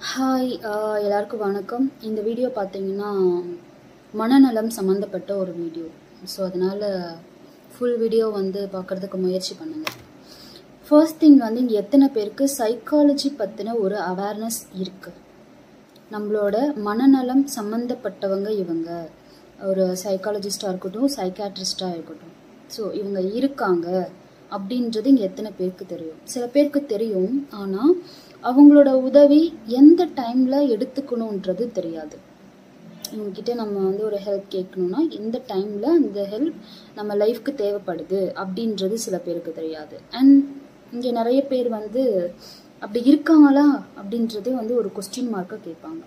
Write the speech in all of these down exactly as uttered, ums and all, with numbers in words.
Hi எல்லாருக்கும் வணக்கம். இந்த வீடியோ பார்த்தீங்கன்னா மனநலம் சம்மந்தப்பட்ட ஒரு வீடியோ. ஸோ அதனால் ஃபுல் வீடியோ வந்து பார்க்குறதுக்கு முயற்சி பண்ணுங்கள். ஃபர்ஸ்ட் திங் வந்து இங்கே எத்தனை பேருக்கு சைக்காலஜி பற்றின ஒரு அவேர்னஸ் இருக்குது? நம்மளோட மனநலம் சம்மந்தப்பட்டவங்க இவங்க, ஒரு சைக்காலஜிஸ்டாக இருக்கட்டும், சைக்காட்ரிஸ்டாக இருக்கட்டும், ஸோ இவங்க இருக்காங்க அப்படின்றது இங்கே எத்தனை பேருக்கு தெரியும்? சில பேருக்கு தெரியும், ஆனால் அவங்களோட உதவி எந்த டைமில் எடுத்துக்கணுன்றது தெரியாது. இவங்ககிட்ட நம்ம வந்து ஒரு ஹெல்ப் கேட்கணுன்னா எந்த டைமில் அந்த ஹெல்ப் நம்ம லைஃப்க்கு தேவைப்படுது அப்படின்றது சில பேருக்கு தெரியாது. அண்ட் இங்கே நிறைய பேர் வந்து அப்படி இருக்காங்களா அப்படின்றதே வந்து ஒரு கொஸ்டின் மார்க்காக கேட்பாங்க.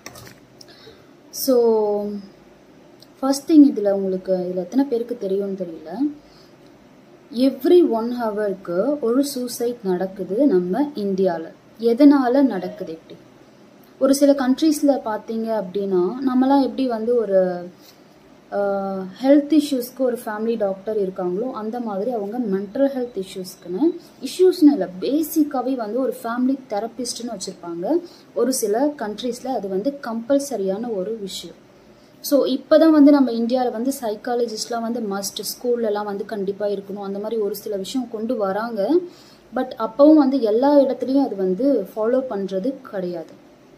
ஸோ ஃபர்ஸ்ட் திங், இதில் உங்களுக்கு இதில் எத்தனை பேருக்கு தெரியும்னு தெரியல, எவ்ரி ஒன் ஹவருக்கு ஒரு சூசைட் நடக்குது நம்ம இந்தியாவில். எதனால் நடக்குது? எப்படி ஒரு சில கண்ட்ரீஸில் பார்த்தீங்க அப்படின்னா, நம்மளாம் எப்படி வந்து ஒரு ஹெல்த் இஷ்யூஸ்க்கு ஒரு ஃபேமிலி டாக்டர் இருக்காங்களோ அந்த மாதிரி அவங்க மென்டல் ஹெல்த் இஷ்யூஸ்க்குன்னு இஷ்யூஸ்னு இல்லை, பேசிக்காகவே வந்து ஒரு ஃபேமிலி தெரப்பிஸ்ட்னு வச்சுருப்பாங்க. ஒரு சில கண்ட்ரீஸில் அது வந்து கம்பல்சரியான ஒரு விஷயம். ஸோ இப்போ தான் வந்து நம்ம இந்தியாவில் வந்து சைக்காலஜிஸ்ட்லாம் வந்து மஸ்ட், ஸ்கூல்லலாம் வந்து கண்டிப்பாக இருக்கணும், அந்த மாதிரி ஒரு சில விஷயம் கொண்டு வராங்க. பட் அப்பவும் வந்து எல்லா இடத்துலையும் அது வந்து ஃபாலோ பண்ணுறது கிடையாது.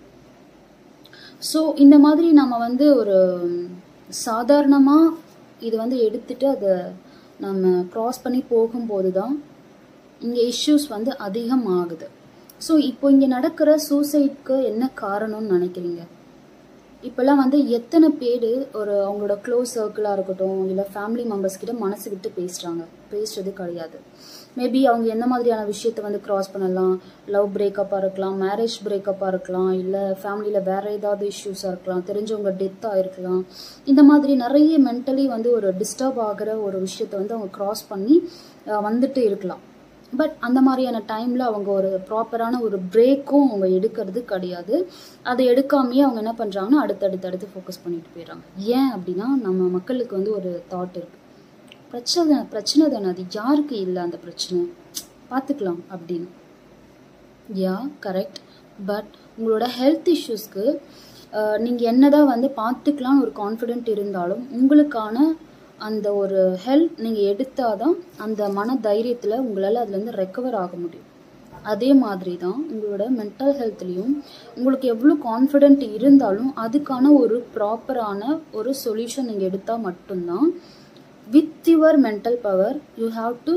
ஸோ இந்த மாதிரி நம்ம வந்து ஒரு சாதாரணமாக இது வந்து எடுத்துட்டு அதை நம்ம க்ராஸ் பண்ணி போகும்போது தான் இங்கே இஷ்யூஸ் வந்து அதிகமாகுது. ஸோ இப்போ இங்கே நடக்கிற சூசைட்க்கு என்ன காரணம்னு நினைக்கிறீங்க? இப்போல்லாம் வந்து எத்தனை பேர் ஒரு அவங்களோட க்ளோஸ் சர்க்கிளாக இருக்கட்டும், இல்லை ஃபேமிலி மெம்பர்ஸ் கிட்ட மனசு விட்டு பேசுகிறாங்க? பேசுறது கிடையாது. மேபி அவங்க என்ன மாதிரியான விஷயத்த வந்து க்ராஸ் பண்ணலாம், லவ் பிரேக்கப்பாக இருக்கலாம், மேரேஜ் பிரேக்கப்பாக இருக்கலாம், இல்லை ஃபேமிலியில் வேறு ஏதாவது இஷ்யூஸாக இருக்கலாம், தெரிஞ்சவங்க டெத் ஆகிருக்கலாம். இந்த மாதிரி நிறைய மென்டலி வந்து ஒரு டிஸ்டர்ப் ஆகிற ஒரு விஷயத்த வந்து அவங்க க்ராஸ் பண்ணி வந்துட்டு இருக்கலாம். பட் அந்த மாதிரியான டைமில் அவங்க ஒரு ப்ராப்பரான ஒரு பிரேக்கும் அவங்க எடுக்கிறது கிடையாது. அதை எடுக்காமையே அவங்க என்ன பண்ணுறாங்கன்னா அடுத்தடுத்து அடுத்து ஃபோக்கஸ் பண்ணிட்டு போயிடுறாங்க. ஏன் அப்படின்னா, நம்ம மக்களுக்கு வந்து ஒரு தாட் இருக்குது, பிரச்சனை பிரச்சனை தானே, அது யாருக்கு இல்லை அந்த பிரச்சனை, பார்த்துக்கலாம் அப்படின்னு. Yeah correct. பட் உங்களோட ஹெல்த் இஷ்யூஸ்க்கு நீங்கள் என்னதான் வந்து பார்த்துக்கலான்னு ஒரு கான்ஃபிடென்ட் இருந்தாலும் உங்களுக்கான அந்த ஒரு ஹெல்ப் நீங்கள் எடுத்தால் தான் அந்த மன தைரியத்தில் உங்களால் அதுலேருந்து ரெக்கவர் ஆக முடியும். அதே மாதிரி தான் உங்களோட மென்டல் ஹெல்த்லேயும் உங்களுக்கு எவ்வளோ கான்ஃபிடென்ட் இருந்தாலும் அதுக்கான ஒரு ப்ராப்பரான ஒரு சொல்யூஷன் நீங்கள் எடுத்தால் மட்டும்தான் with your mental power you have to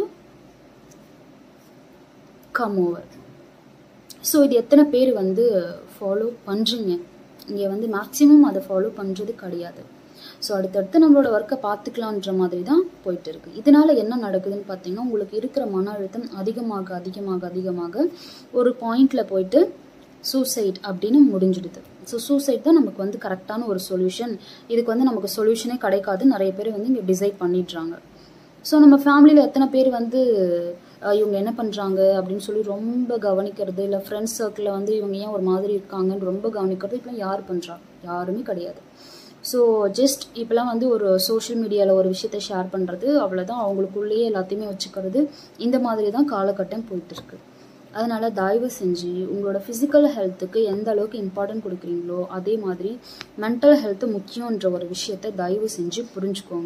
come over. So இது எத்தனை பேர் வந்து ஃபாலோ பண்ணுறீங்க? இங்கே வந்து மேக்ஸிமம் அதை ஃபாலோ பண்ணுறது கிடையாது. ஸோ அடுத்தடுத்து நம்மளோட ஒர்க்கை பார்த்துக்கலான்ற மாதிரி தான் போயிட்டு இருக்கு. இதனால என்ன நடக்குதுன்னு பார்த்தீங்கன்னா, உங்களுக்கு இருக்கிற மன அழுத்தம் அதிகமாக அதிகமாக அதிகமாக ஒரு பாயிண்ட்ல போயிட்டு சூசைட் அப்படின்னு முடிஞ்சிடுது. ஸோ சூசைட் தான் நமக்கு வந்து கரெக்டான ஒரு சொல்யூஷன். இதுக்கு வந்து நமக்கு சொல்யூஷனே கிடைக்காது, நிறைய பேர் வந்து இங்கே டிசைட் பண்ணிடுறாங்க. ஸோ நம்ம ஃபேமிலியில் எத்தனை பேர் வந்து இவங்க என்ன பண்ணுறாங்க அப்படின்னு சொல்லி ரொம்ப கவனிக்கிறது, இல்லை ஃப்ரெண்ட்ஸ் சர்க்கிளில் வந்து இவங்க ஏன் ஒரு மாதிரி இருக்காங்கன்னு ரொம்ப கவனிக்கிறது, இப்பெல்லாம் யார் பண்ணுறா? யாருமே கிடையாது. ஸோ ஜஸ்ட் இப்போலாம் வந்து ஒரு சோஷியல் மீடியாவில் ஒரு விஷயத்தை ஷேர் பண்ணுறது, அவ்வளோதான், அவங்களுக்குள்ளேயே எல்லாத்தையுமே வச்சுக்கிறது, இந்த மாதிரி தான் காலகட்டம் போயிட்டுருக்கு. அதனால் தயவு செஞ்சு உங்களோட ஃபிசிக்கல் ஹெல்த்துக்கு எந்த அளவுக்கு இம்பார்ட்டன்ட் கொடுக்குறீங்களோ அதே மாதிரி மென்டல் ஹெல்த்து முக்கியன்ற ஒரு விஷயத்தை தயவு செஞ்சு புரிஞ்சுக்கோங்க.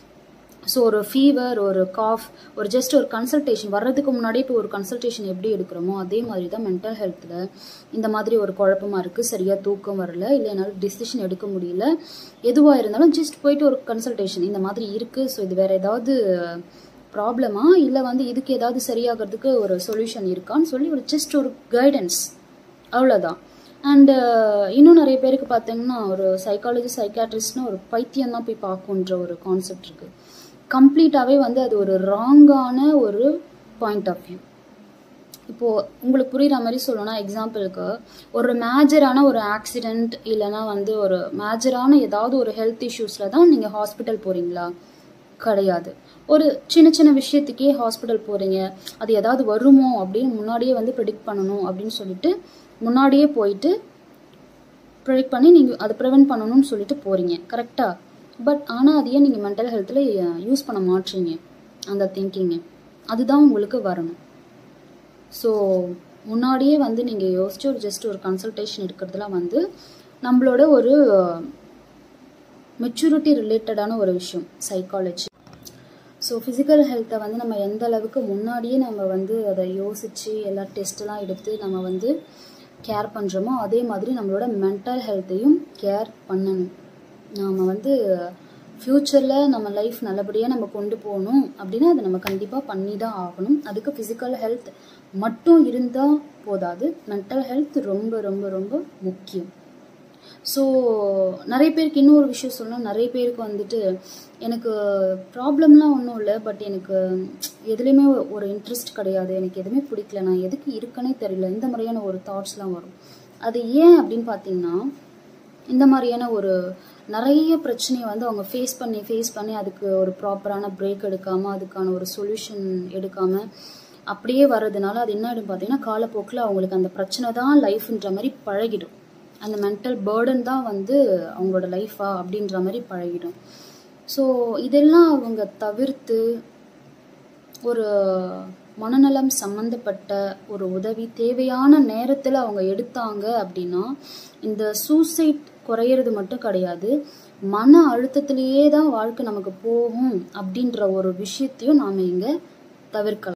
ஸோ ஒரு ஃபீவர், ஒரு காஃப், ஒரு ஜஸ்ட் ஒரு கன்சல்டேஷன் வர்றதுக்கு முன்னாடி இப்போ ஒரு கன்சல்டேஷன் எப்படி எடுக்கிறோமோ அதே மாதிரி தான் மென்டல் ஹெல்த்தில் இந்த மாதிரி ஒரு குழப்பமாக இருக்குது, சரியாக தூக்கம் வரல, இல்லை என்னால் டிசிஷன் எடுக்க முடியல, எதுவாக இருந்தாலும் ஜஸ்ட் போயிட்டு ஒரு கன்சல்டேஷன் இந்த மாதிரி இருக்குது, ஸோ இது வேறு ஏதாவது ப்ராப்ளமா, இல்லை வந்து இதுக்கு ஏதாவது சரியாகிறதுக்கு ஒரு சொல்யூஷன் இருக்கான்னு சொல்லி ஒரு ஜஸ்ட் ஒரு கைடன்ஸ், அவ்வளோதான். அண்டு இன்னும் நிறைய பேருக்கு பார்த்தீங்கன்னா ஒரு சைக்காலஜி சைக்காட்ரிஸ்ட்னா ஒரு பைத்தியம் தான் போய் பார்க்குன்ற ஒரு கான்செப்ட் இருக்குது. கம்ப்ளீட்டாகவே வந்து அது ஒரு ராங்கான ஒரு பாயிண்ட் ஆஃப் வியூ. இப்போது உங்களுக்கு புரிகிற மாதிரி சொல்லணும்னா, எக்ஸாம்பிளுக்கு ஒரு மேஜரான ஒரு ஆக்சிடெண்ட் இல்லைனா வந்து ஒரு மேஜரான ஏதாவது ஒரு ஹெல்த் இஷ்யூஸில் தான் நீங்கள் ஹாஸ்பிட்டல் போகிறீங்களா? கிடையாது. ஒரு சின்ன சின்ன விஷயத்துக்கே ஹாஸ்பிட்டல் போகிறீங்க, அது ஏதாவது வருமோ அப்படின்னு முன்னாடியே வந்து ப்ரெடிக்ட் பண்ணணும் அப்படின்னு சொல்லிட்டு முன்னாடியே போயிட்டு ப்ரெடிக்ட் பண்ணி நீங்கள் அதை ப்ரிவென்ட் பண்ணணும்னு சொல்லிட்டு போகிறீங்க, கரெக்டாக? பட் ஆனால் அதையே நீங்கள் மென்டல் ஹெல்த்தில் யூஸ் பண்ண மாட்டீங்க அந்த திங்கிங்கை. அதுதான் உங்களுக்கு வரணும். ஸோ முன்னாடியே வந்து நீங்கள் யோசிச்சு ஒரு ஜஸ்ட் ஒரு கன்சல்டேஷன் எடுக்கிறதுலாம் வந்து நம்மளோட ஒரு மெச்சூரிட்டி ரிலேட்டடான ஒரு விஷயம் சைக்காலஜி. ஸோ ஃபிசிக்கல் ஹெல்த்தை வந்து நம்ம எந்த அளவுக்கு முன்னாடியே நம்ம வந்து அதை யோசித்து எல்லா டெஸ்ட்டெலாம் எடுத்து நம்ம வந்து கேர் பண்ணுறோமோ அதே மாதிரி நம்மளோட மென்டல் ஹெல்த்தையும் கேர் பண்ணணும். நாம் வந்து ஃப்யூச்சரில் நம்ம லைஃப் நல்லபடியாக நம்ம கொண்டு போகணும் அப்படின்னா அதை நம்ம கண்டிப்பாக பண்ணி தான் ஆகணும். அதுக்கு ஃபிசிக்கல் ஹெல்த் மட்டும் இருந்தால் போதாது, மென்டல் ஹெல்த் ரொம்ப ரொம்ப ரொம்ப முக்கியம். ஸோ நிறைய பேருக்கு இன்னொரு விஷயம் சொல்லணும், நிறைய பேருக்கு வந்துட்டு எனக்கு ப்ராப்ளம்லாம் ஒன்றும் இல்லை, பட் எனக்கு எதுலேயுமே ஒரு இன்ட்ரெஸ்ட் கிடையாது, எனக்கு எதுவுமே பிடிக்கல, நான் எதுக்கு இருக்கனே தெரியல, இந்த மாதிரியான ஒரு தாட்ஸ்லாம் வரும். அது ஏன் அப்படின்னு பார்த்தீங்கன்னா இந்த மாதிரியான ஒரு நிறைய பிரச்சனையை வந்து அவங்க ஃபேஸ் பண்ணி ஃபேஸ் பண்ணி அதுக்கு ஒரு ப்ராப்பரான பிரேக் எடுக்காமல் அதுக்கான ஒரு சொல்யூஷன் எடுக்காமல் அப்படியே வர்றதுனால அது என்ன ஆகிடும் பார்த்தீங்கன்னா காலப்போக்கில் அவங்களுக்கு அந்த பிரச்சனை தான் லைஃப்ன்ற மாதிரி பழகிடும். அந்த மென்டல் பேர்டன் தான் வந்து அவங்களோட லைஃபா அப்படின்ற மாதிரி பழகிடும். ஸோ இதெல்லாம் அவங்க தவிர்த்து ஒரு மனநலம் சம்மந்தப்பட்ட ஒரு உதவி தேவையான நேரத்தில் அவங்க எடுத்தாங்க அப்படின்னா இந்த சூசைட் குறையிறது மட்டும் கிடையாது, மன அழுத்தத்திலேயே தான் வாழ்க்கை நமக்கு போகும் அப்படின்ற ஒரு விஷயத்தையும் நாம் இங்கே தவிர்க்கலாம்.